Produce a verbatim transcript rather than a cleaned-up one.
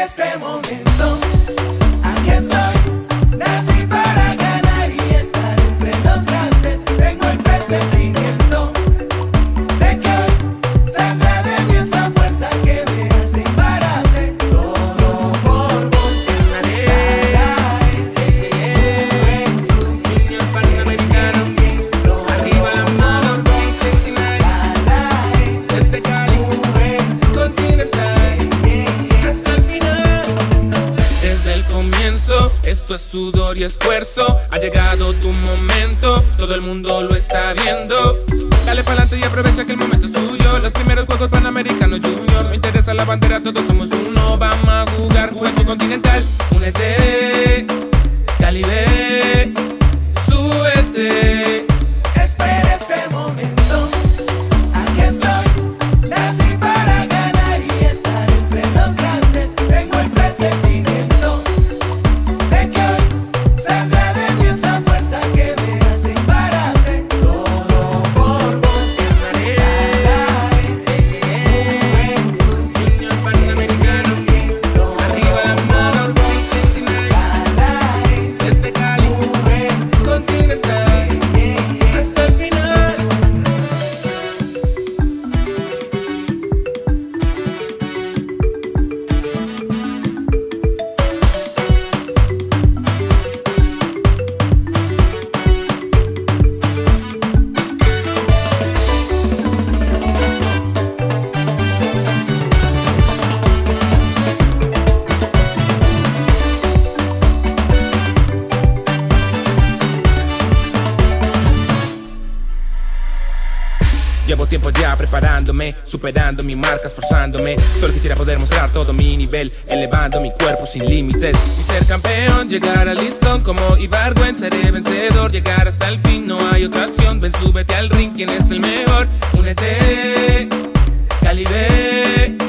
este momento. Aquí estoy, nací para ganar y estar entre los grandes. Tengo el presentimiento de que hoy saldrá de mí esa fuerza que me hace imparable. Todo por vos. Junior Panamericano, arriba la mano, sesenta y nueve, desde Cali, Continental, hasta el final. Desde el comienzo, esto es sudor y esfuerzo. Ha llegado tu momento, todo el mundo lo está viendo. Dale pa'lante y aprovecha que el momento es tuyo. Los primeros Juegos Panamericanos Junior. No interesa la bandera, todos somos uno. Vamos a jugar Juventud Continental. Únete, Cali B, súbete. Espera este momento. Aquí estoy, nací para ganar y estar entre los grandes. Tengo el presentimiento de que hoy saldrá de mí esa fuerza que me hace imparable. Todo por vos. Junior Panamericano, arriba la mano, sesenta y nueve, desde Cali, Continental, hasta el final. Llevo tiempo ya preparándome, superando mi marca, esforzándome. Solo quisiera poder mostrar todo mi nivel, elevando mi cuerpo sin límites. Y ser campeón, llegar al listón como Ibargüen. Seré vencedor, llegar hasta el fin, no hay otra opción. Ven, súbete al ring, ¿quién es el mejor? Únete, Cali B,